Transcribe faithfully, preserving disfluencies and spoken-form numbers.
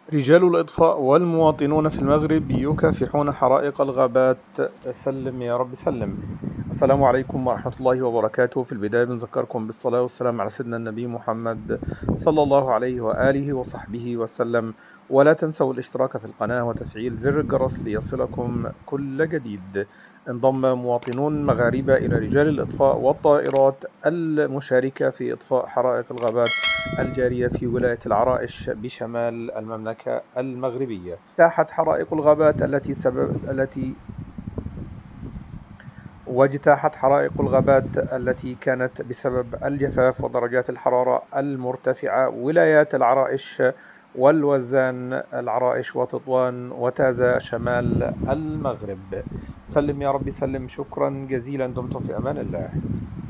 رجال الإطفاء والمواطنون في المغرب يكافحون حرائق الغابات. سلم يا رب سلم. السلام عليكم ورحمة الله وبركاته. في البداية بنذكركم بالصلاة والسلام على سيدنا النبي محمد صلى الله عليه وآله وصحبه وسلم. ولا تنسوا الاشتراك في القناة وتفعيل زر الجرس ليصلكم كل جديد. انضم مواطنون مغاربة إلى رجال الإطفاء والطائرات المشاركة في إطفاء حرائق الغابات الجارية في ولاية العرائش بشمال المملكة المغربية. اجتاحت حرائق الغابات التي سبب التي واجتاحت حرائق الغابات التي كانت بسبب الجفاف ودرجات الحرارة المرتفعة ولايات العرائش والوزان، العرائش وتطوان وتازة شمال المغرب. سلم يا رب سلم. شكرا جزيلا. دمتم في أمان الله.